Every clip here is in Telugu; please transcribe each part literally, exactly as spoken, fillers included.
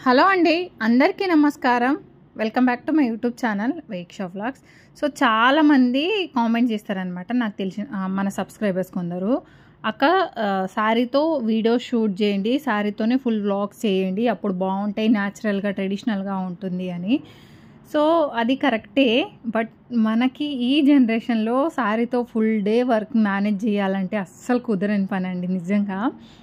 హలో అండి, అందరికీ నమస్కారం. Welcome back to my YouTube channel వేక్షా వ్లాగ్స్. సో చాలామంది కామెంట్ చేస్తారనమాట, నాకు తెలిసిన మన సబ్స్క్రైబర్స్ కొందరు, అక్క శారీతో వీడియో షూట్ చేయండి, శారీతోనే ఫుల్ వ్లాగ్స్ చేయండి, అప్పుడు బాగుంటాయి, న్యాచురల్గా ట్రెడిషనల్గా ఉంటుంది అని. సో అది కరెక్టే, బట్ మనకి ఈ జనరేషన్లో శారీతో ఫుల్ డే వర్క్ మేనేజ్ చేయాలంటే అస్సలు కుదరని పని అండి. నిజంగా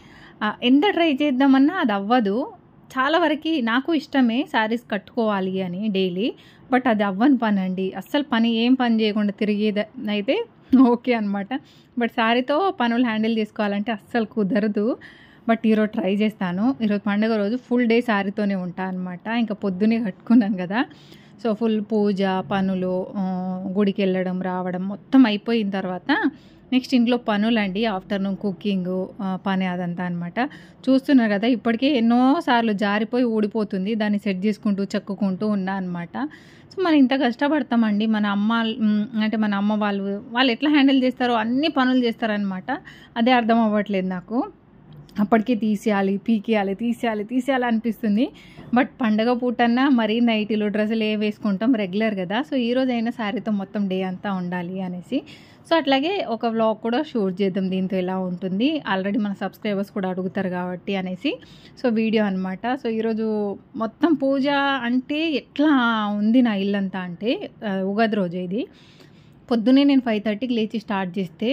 ఎంత ట్రై చేద్దామన్నా అది అవ్వదు. చాలా వరకు నాకు ఇష్టమే శారీస్ కట్టుకోవాలి అని డైలీ, బట్ అది అవ్వని పని అండి. అస్సలు పని ఏం పని చేయకుండా తిరిగేది అయితే ఓకే అనమాట, బట్ శారీతో పనులు హ్యాండిల్ చేసుకోవాలంటే అస్సలు కుదరదు. బట్ ఈరోజు ట్రై చేస్తాను. ఈరోజు పండుగ రోజు ఫుల్ డే శారీతోనే ఉంటాను అనమాట. ఇంకా పొద్దునే కట్టుకున్నాను కదా, సో ఫుల్ పూజ పనులు, గుడికి వెళ్ళడం రావడం మొత్తం అయిపోయిన తర్వాత నెక్స్ట్ ఇంట్లో పనులండి, ఆఫ్టర్నూన్ కుకింగ్ పని అదంతా అనమాట. చూస్తున్నారు కదా, ఇప్పటికే ఎన్నోసార్లు జారిపోయి ఊడిపోతుంది, దాన్ని సెట్ చేసుకుంటూ చెక్కుకుంటూ ఉన్నా అనమాట. సో మనం ఇంత కష్టపడతామండి, మన అమ్మ అంటే మన అమ్మ వాళ్ళు వాళ్ళు ఎట్లా హ్యాండిల్ చేస్తారో అన్ని పనులు చేస్తారనమాట. అదే అర్థం అవ్వట్లేదు నాకు. అప్పటికే తీసేయాలి పీకేయాలి తీసేయాలి తీసేయాలి అనిపిస్తుంది. బట్ పండగ పూటన్నా మరీ నైటీలు డ్రెస్సులు ఏ వేసుకుంటాం రెగ్యులర్ కదా, సో ఈరోజు అయినా శారీతో మొత్తం డే అంతా ఉండాలి అనేసి, సో అట్లాగే ఒక వ్లాగ్ కూడా షూట్ చేద్దాం దీంతో ఎలా ఉంటుంది, ఆల్రెడీ మన సబ్స్క్రైబర్స్ కూడా అడుగుతారు కాబట్టి అనేసి సో వీడియో అనమాట. సో ఈరోజు మొత్తం పూజ అంటే ఎట్లా ఉంది నా ఇల్లంతా అంటే, ఉగాది రోజు ఇది పొద్దున్నే నేను ఫైవ్ థర్టీకి లేచి స్టార్ట్ చేస్తే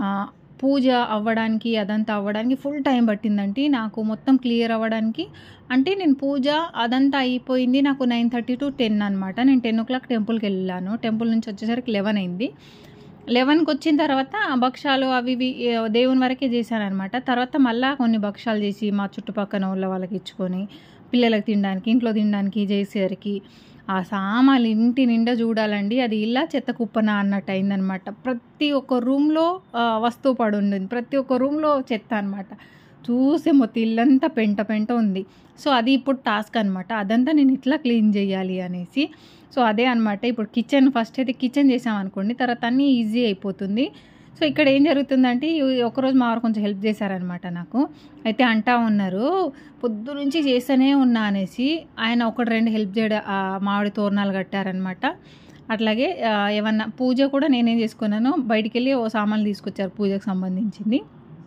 పూజ అవ్వడానికి అదంతా అవ్వడానికి ఫుల్ టైం పట్టిందండి నాకు, మొత్తం క్లియర్ అవ్వడానికి. అంటే నేను పూజ అదంతా అయిపోయింది నాకు నైన్ థర్టీ టు టెన్ అనమాట. నేను టెన్ ఓ క్లాక్ టెంపుల్కి వెళ్ళాను, టెంపుల్ నుంచి వచ్చేసరికి లెవెన్ అయింది. లెవెన్కి వచ్చిన తర్వాత భక్షాలు అవి ఇవి దేవుని వరకే చేశాను అనమాట. తర్వాత మళ్ళీ కొన్ని భక్షాలు చేసి మా చుట్టుపక్కల వాళ్ళ వాళ్ళకి ఇచ్చుకొని పిల్లలకి తినడానికి ఇంట్లో తినడానికి చేసేసరికి ఆ సామాన్లు ఇంటి నిండా చూడాలండి, అది ఇలా చెత్త కుప్పన అన్నట్టు అయిందనమాట. ప్రతి ఒక్క రూమ్లో వస్తువు పడి ఉంది, ప్రతి ఒక్క రూమ్లో చెత్త అనమాట. చూసే మొత్తం ఇల్లంతా పెంట పెంట ఉంది. సో అది ఇప్పుడు టాస్క్ అనమాట, అదంతా నేను ఇట్లా క్లీన్ చేయాలి అనేసి. సో అదే అనమాట. ఇప్పుడు కిచెన్ ఫస్ట్ అయితే కిచెన్ చేసామనుకోండి, తర్వాత అన్నీ ఈజీ అయిపోతుంది. సో ఇక్కడ ఏం జరుగుతుందంటే, ఒకరోజు మా వారు కొంచెం హెల్ప్ చేశారనమాట నాకు. అయితే అంటా ఉన్నారు పొద్దు నుంచి చేస్తూనే ఉన్నా అనేసి. ఆయన ఒకటి రెండు హెల్ప్ చేయడం, మామిడి తోరణాలు కట్టారనమాట. అట్లాగే ఏమన్నా పూజ కూడా నేనేం చేసుకున్నాను, బయటికి వెళ్ళి ఓ సామాన్లు తీసుకొచ్చారు పూజకు సంబంధించింది.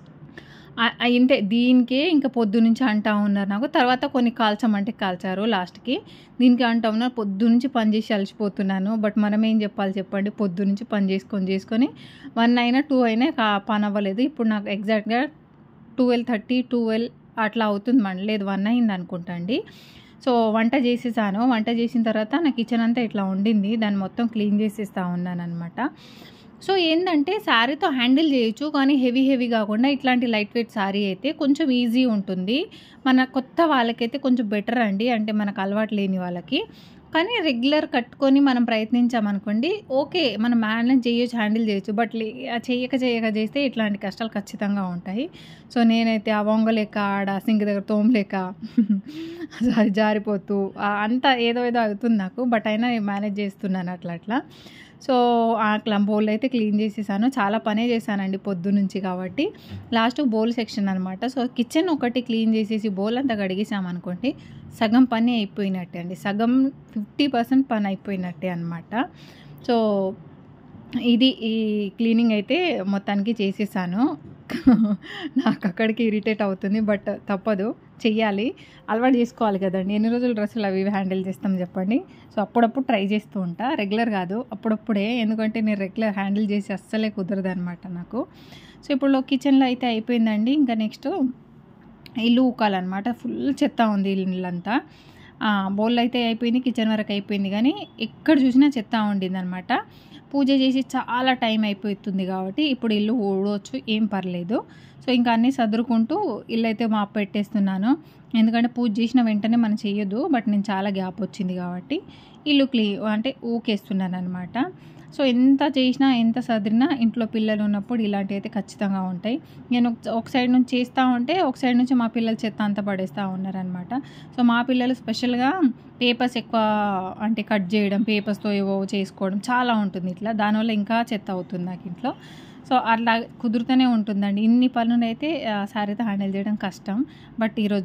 ఇంటే దీనికే ఇంకా పొద్దు నుంచి అంటా ఉన్నారు నాకు. తర్వాత కొన్ని కాల్చమంటే కాల్చారు లాస్ట్కి, దీనికి అంటా ఉన్నారు పొద్దు నుంచి పని చేసి అలసిపోతున్నాను. బట్ మనం ఏం చెప్పాలి చెప్పండి, పొద్దు నుంచి పని చేసుకొని చేసుకొని వన్ అయినా టూ అయినా పని అవ్వలేదు. ఇప్పుడు నాకు ఎగ్జాక్ట్గా ట్వెల్వ్ థర్టీ ట్వెల్వ్ అట్లా అవుతుంది మండి, లేదు వన్ అయింది అనుకుంటా అండి. సో వంట చేసేసాను, వంట చేసిన తర్వాత నా కిచెన్ అంతా ఇట్లా ఉండింది, దాన్ని మొత్తం క్లీన్ చేసేస్తూ ఉన్నాను అనమాట. సో ఏంటంటే శారీతో హ్యాండిల్ చేయొచ్చు, కానీ హెవీ హెవీ కాకుండా ఇట్లాంటి లైట్ వెయిట్ శారీ అయితే కొంచెం ఈజీ ఉంటుంది. మన కొత్త వాళ్ళకైతే కొంచెం బెటర్ అండి, అంటే మనకు అలవాటు లేని వాళ్ళకి. కానీ రెగ్యులర్ కట్టుకొని మనం ప్రయత్నించామనుకోండి ఓకే, మనం మేనేజ్ చేయొచ్చు, హ్యాండిల్ చేయొచ్చు. బట్ చేయక చేయక చేస్తే ఇట్లాంటి కష్టాలు ఖచ్చితంగా ఉంటాయి. సో నేనైతే ఆ వంగలేక ఆడ సింక్ దగ్గర తోమలేక అది జారిపోతూ అంతా ఏదో ఏదో అవుతుంది నాకు, బట్ అయినా మేనేజ్ చేస్తున్నాను అట్లా అట్లా. సో అట్లా బౌల్ అయితే క్లీన్ చేసేసాను, చాలా పనే చేశానండి పొద్దు నుంచి కాబట్టి. లాస్ట్ బౌల్ సెక్షన్ అనమాట. సో కిచెన్ ఒకటి క్లీన్ చేసేసి బౌల్ అంతా కడిగేసామనుకోండి సగం పని అయిపోయినట్టే అండి, సగం ఫిఫ్టీ పర్సెంట్ పని అయిపోయినట్టే అనమాట. సో ఇది ఈ క్లీనింగ్ అయితే మొత్తానికి చేసేసాను. నాకు అక్కడికి ఇరిటేట్ అవుతుంది, బట్ తప్పదు, చెయ్యాలి, అలవాటు చేసుకోవాలి కదండి. ఎన్ని రోజులు డ్రెస్సులు అవి హ్యాండిల్ చేస్తాం చెప్పండి. సో అప్పుడప్పుడు ట్రై చేస్తూ ఉంటా, రెగ్యులర్ కాదు, అప్పుడప్పుడే, ఎందుకంటే నేను రెగ్యులర్ హ్యాండిల్ చేసి అస్సలే కుదరదు అనమాట నాకు. సో ఇప్పుడు కిచెన్లో అయితే అయిపోయిందండి. ఇంకా నెక్స్ట్ ఇల్లు ఊకాలన్నమాట, ఫుల్ చెత్త ఉంది ఇల్లంతా. బౌల్ అయితే అయిపోయింది, కిచెన్ వరకు అయిపోయింది, కానీ ఎక్కడ చూసినా చెత్త ఉండిందనమాట. పూజ చేసి చాలా టైం అయిపోతుంది కాబట్టి ఇప్పుడు ఇల్లు ఊడవచ్చు, ఏం పర్లేదు. సో ఇంకా అన్నీ సదురుకుంటూ ఇల్లు అయితే మాప్ పెట్టేస్తున్నాను, ఎందుకంటే పూజ చేసిన వెంటనే మనం చేయొద్దు. బట్ నేను చాలా గ్యాప్ వచ్చింది కాబట్టి ఇల్లు క్లీ అంటే ఊకేస్తున్నాను అనమాట. సో ఎంత చేసినా ఎంత సదిరినా ఇంట్లో పిల్లలు ఉన్నప్పుడు ఇలాంటివి అయితే ఖచ్చితంగా ఉంటాయి. నేను ఒక సైడ్ నుంచి చేస్తూ ఉంటే ఒక సైడ్ నుంచి మా పిల్లలు చెత్త అంతా పడేస్తూ ఉన్నారనమాట. సో మా పిల్లలు స్పెషల్గా పేపర్స్ ఎక్కువ అంటే కట్ చేయడం, పేపర్స్తో ఏవో చేసుకోవడం చాలా ఉంటుంది ఇట్లా, దానివల్ల ఇంకా చెత్త అవుతుంది నాకు ఇంట్లో. సో అట్లా కుదురుతూనే ఉంటుందండి. ఇన్ని పనులు అయితే శారీతో హ్యాండిల్ చేయడం కష్టం. బట్ ఈరోజు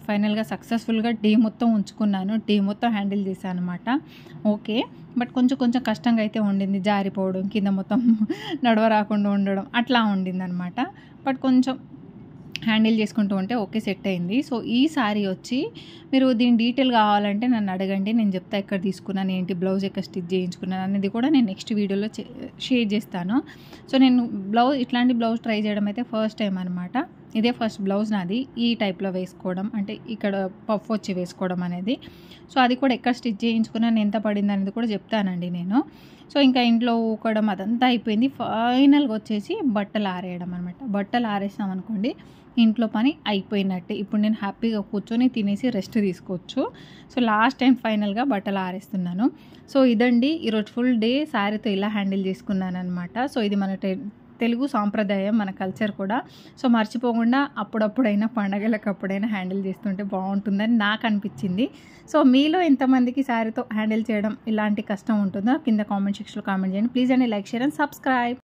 ఫైనల్గా సక్సెస్ఫుల్గా డే మొత్తం ఉంచుకున్నాను, డే మొత్తం హ్యాండిల్ చేశాను అనమాట. ఓకే, బట్ కొంచెం కొంచెం కష్టంగా అయితే ఉండింది, జారిపోవడం, కింద మొత్తం నడవ రాకుండా ఉండడం అట్లా ఉండింది అనమాట. బట్ కొంచెం హ్యాండిల్ చేసుకుంటూ ఉంటే ఓకే సెట్ అయింది. సో ఈ సారీ వచ్చి మీరు దీని డీటెయిల్ కావాలంటే నన్ను అడగండి, నేను చెప్తా ఎక్కడ తీసుకున్నాను, ఏంటి బ్లౌజ్ ఎక్కడ స్టిచ్ చేయించుకున్నాను అనేది కూడా నేను నెక్స్ట్ వీడియోలో షేర్ చేస్తాను. సో నేను బ్లౌజ్ ఇట్లాంటి బ్లౌజ్ ట్రై చేయడం అయితే ఫస్ట్ టైం అనమాట. ఇదే ఫస్ట్ బ్లౌజ్ నాది ఈ టైప్లో వేసుకోవడం, అంటే ఇక్కడ పఫ్ వచ్చి వేసుకోవడం అనేది. సో అది కూడా ఎక్కడ స్టిచ్ చేయించుకున్నాను, ఎంత పడింది అనేది కూడా చెప్తానండి నేను. సో ఇంకా ఇంట్లో ఊకడం అదంతా అయిపోయింది. ఫైనల్గా వచ్చేసి బట్టలు ఆరేయడం అనమాట. బట్టలు ఆరేసాం అనుకోండి ఇంట్లో పని అయిపోయినట్టే. ఇప్పుడు నేను హ్యాపీగా కూర్చొని తినేసి రెస్ట్ తీసుకోవచ్చు. సో లాస్ట్ టైం ఫైనల్గా బట్టలు ఆరేస్తున్నాను. సో ఇదండి ఈరోజు ఫుల్ డే శారీతో ఇలా హ్యాండిల్ చేసుకున్నాను అనమాట. సో ఇది మన తెలుగు సాంప్రదాయం, మన కల్చర్ కూడా. సో మర్చిపోకుండా అప్పుడప్పుడైనా పండగలకు అప్పుడైనా హ్యాండిల్ చేస్తుంటే బాగుంటుందని నాకు అనిపించింది. సో మీలో ఎంతమందికి శారీతో హ్యాండిల్ చేయడం ఇలాంటి కష్టం ఉంటుందో కింద కామెంట్ సెక్షన్లో కామెంట్ చేయండి ప్లీజ్. అండి లైక్, షేర్ అండ్ సబ్స్క్రైబ్.